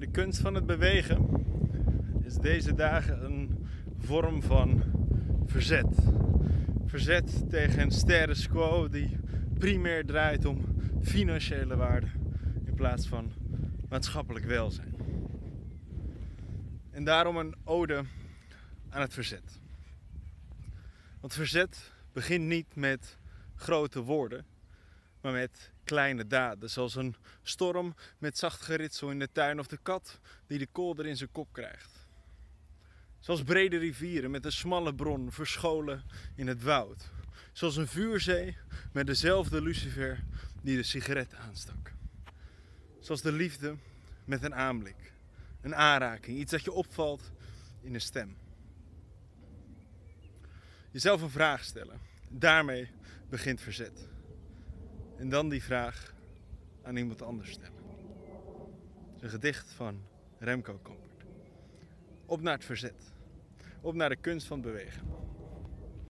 De kunst van het bewegen is deze dagen een vorm van verzet. Verzet tegen een status quo die primair draait om financiële waarde in plaats van maatschappelijk welzijn. En daarom een ode aan het verzet. Want verzet begint niet met grote woorden, maar met kleine daden. Zoals een storm met zacht geritsel in de tuin of de kat die de kolder in zijn kop krijgt. Zoals brede rivieren met een smalle bron verscholen in het woud. Zoals een vuurzee met dezelfde lucifer die de sigaret aanstak. Zoals de liefde met een aanblik, een aanraking, iets dat je opvalt in een stem. Jezelf een vraag stellen, daarmee begint verzet. En dan die vraag aan iemand anders stellen. Het is een gedicht van Remco Kampert. Op naar het verzet. Op naar de kunst van het bewegen.